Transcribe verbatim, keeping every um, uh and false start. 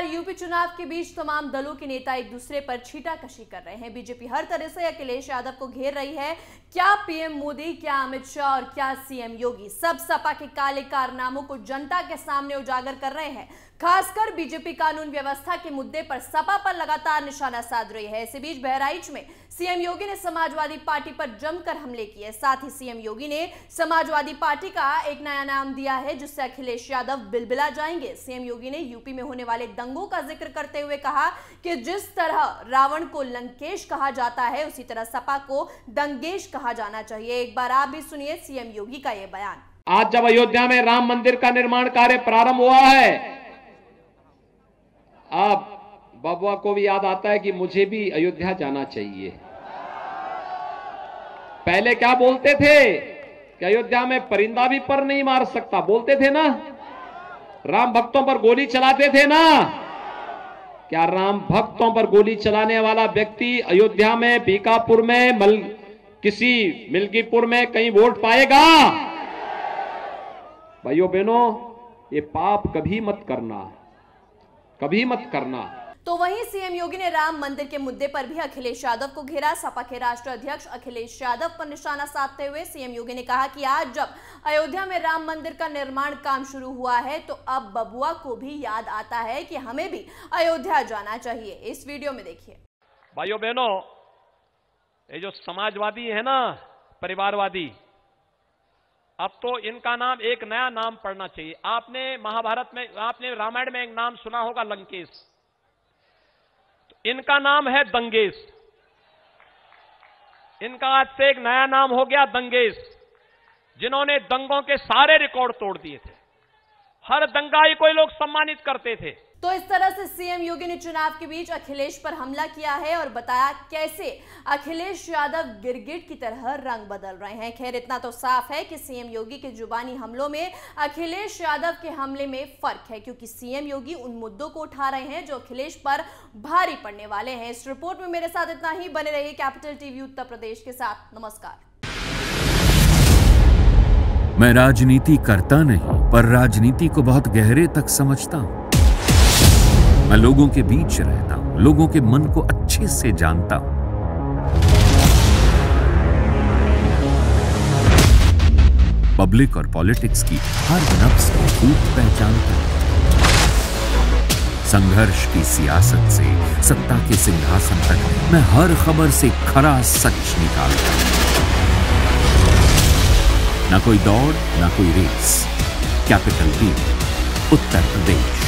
बार UP चुनाव के बीच तमाम दलों के नेता एक दूसरे पर छींटाकशी कर रहे हैं। बीजेपी हर तरह से अखिलेश यादव को घेर रही है। क्या पीएम मोदी, क्या अमित शाह और क्या सीएम योगी, सब सपा के काले कारनामों को जनता के सामने उजागर कर रहे हैं। खासकर बीजेपी कानून व्यवस्था के मुद्दे पर सपा पर लगातार निशाना साध रही है। इसी बीच बहराइच में सीएम योगी ने समाजवादी पार्टी पर जमकर हमले किए। साथ ही सीएम योगी ने समाजवादी पार्टी का एक नया नाम दिया है जिससे अखिलेश यादव बिलबिला जाएंगे। सीएम योगी ने यूपी में होने वाले दंगों का जिक्र करते हुए कहा कि जिस तरह रावण को लंकेश कहा जाता है उसी तरह सपा को दंगेश कहा जाना चाहिए। एक बार आप भी सुनिए सीएम योगी का यह बयान। आज जब अयोध्या में राम मंदिर का निर्माण कार्य प्रारंभ हुआ है, अब बबुआ को भी याद आता है कि मुझे भी अयोध्या जाना चाहिए। पहले क्या बोलते थे कि अयोध्या में परिंदा भी पर नहीं मार सकता, बोलते थे ना। राम भक्तों पर गोली चलाते थे ना। क्या राम भक्तों पर गोली चलाने वाला व्यक्ति अयोध्या में, बीकापुर में, मल किसी मिल्कीपुर में कहीं वोट पाएगा? भाइयों बहनों, ये पाप कभी मत करना, कभी मत करना। तो वहीं सीएम योगी ने राम मंदिर के मुद्दे पर भी अखिलेश यादव को घेरा। सपा के राष्ट्रीय अध्यक्ष अखिलेश यादव पर निशाना साधते हुए सीएम योगी ने कहा कि आज जब अयोध्या में राम मंदिर का निर्माण काम शुरू हुआ है तो अब बबुआ को भी याद आता है कि हमें भी अयोध्या जाना चाहिए। इस वीडियो में देखिए। भाइयों बहनों, ये जो समाजवादी है ना, परिवारवादी, अब तो इनका नाम एक नया नाम पढ़ना चाहिए। आपने महाभारत में, आपने रामायण में एक नाम सुना होगा, लंकेश। तो इनका नाम है दंगेश। इनका आज से एक नया नाम हो गया दंगेश, जिन्होंने दंगों के सारे रिकॉर्ड तोड़ दिए थे। हर दंगाई को लोग सम्मानित करते थे। तो इस तरह से सीएम योगी ने चुनाव के बीच अखिलेश पर हमला किया है और बताया कैसे अखिलेश यादव गिरगिट की तरह रंग बदल रहे हैं। खैर, इतना तो साफ है कि सीएम योगी के जुबानी हमलों में अखिलेश यादव के हमले में फर्क है, क्योंकि सीएम योगी उन मुद्दों को उठा रहे हैं जो अखिलेश पर भारी पड़ने वाले हैं। इस रिपोर्ट में मेरे साथ इतना ही। बने रहिए कैपिटल टीवी उत्तर प्रदेश के साथ। नमस्कार। मैं राजनीति करता नहीं, पर राजनीति को बहुत गहरे तक समझता हूं। मैं लोगों के बीच रहता हूं, लोगों के मन को अच्छे से जानता हूं। पब्लिक और पॉलिटिक्स की हर नब्ज को खूब पहचानता हूं। संघर्ष की सियासत से सत्ता के सिंहासन तक मैं हर खबर से खरा सच निकालता हूं। ना कोई दौड़, ना कोई रेस। कैपिटल टीवी उत्तर प्रदेश।